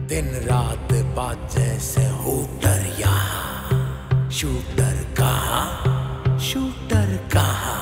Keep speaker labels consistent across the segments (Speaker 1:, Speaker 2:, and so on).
Speaker 1: दिन रात बाजे से हूटर यहाँ, शूटर कहाँ, शूटर कहाँ।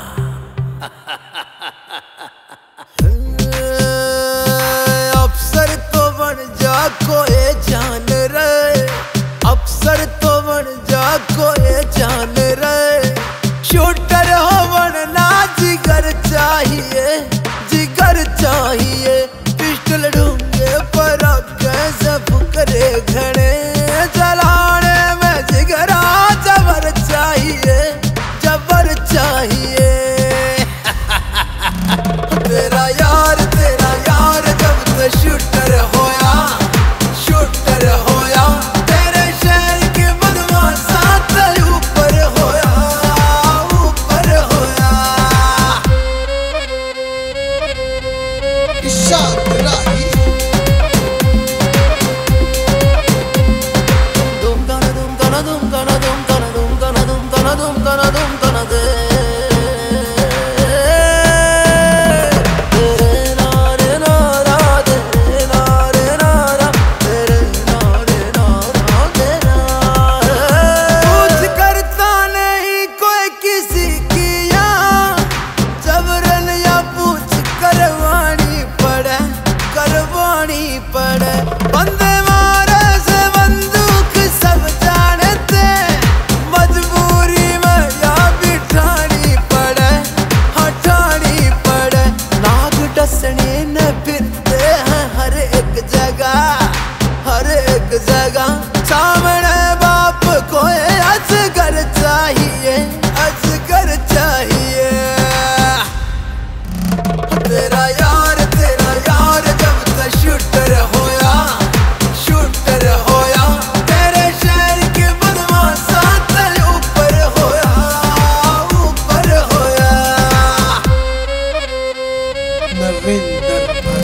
Speaker 1: अफसर तो बन जा कोई जान रहे, अफसर तो बन जा कोई जान रहे। शूटर हो बनना जिगर चाहिए, जिगर चाहिए। पिस्टल ढूंढे पर कैसे फुकरे घने, चलाने में जिगरा जबर चाहिए, जबर चाहिए। तेरा यार जब तो शूटर होया, शूटर होया। तेरे शहर के बदमाशा ते ऊपर होया, ऊपर होया। इशाक राही पड़े। बंदे मारे से बंदूक सब जानते, मजबूरी में या बिठानी पड़े, हटानी पड़े। नाग डसने न फिरते हैं हर एक जगह, हर एक जगह। सामने बाप को अजगर चाहिए, अजगर चाहिए। तेरा यार जब तक शूटर होया, शूटर होया। तेरे शहर के बदमाशा ते ऊपर होया, ऊपर होया। नविंदर